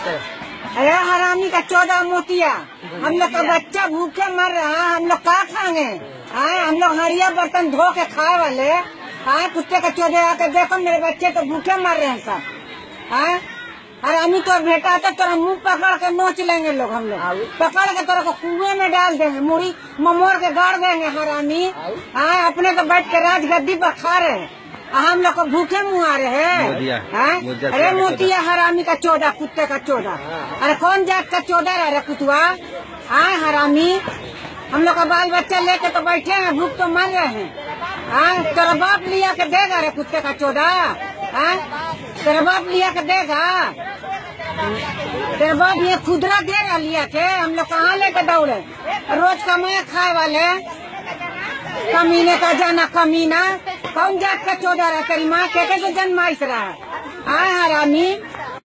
अरे हरामी का 14 मोतिया, हम लोग का बच्चा भूखे मर रहा है, हम लोग क्या खाएंगे? हम लोग हरिया बर्तन धो के खाए वाले। कुत्ते का 14 आकर देखो मेरे बच्चे तो भूखे मर रहे हैं सब। हरामी तो बेटा तो तेरा मुंह पकड़ के नोच लेंगे लोग, हम लोग पकड़ के तेरा को कुएं में डाल देंगे, मुड़ी ममोड़ के गाड़ देंगे हरामी। अपने तो बैठ के राज गद्दी पर खा रहे हैं, हम लोग को भूखे मुँह आ रहे हैं। अरे मोतिया हरामी का 14, कुत्ते का 14। अरे कौन जात का 14 रह रहा कुतुआ? हरामी, हम लोग का बाल बच्चा लेके तो बैठे हैं, भूख तो मर रहे हैं। तेरा बाप लिया के देगा रे कुत्ते का 14? तेरा बाप लिया के देगा? तेरा बाप ये खुदरा दे रहा लिया के? हम लोग कहाँ लेके दौड़े? रोज कमाए खाए वाले कमीने का जाना कमीना। कौन जात का 14 रहा? तेरी माँ के जन्माइश रहा? हरामी।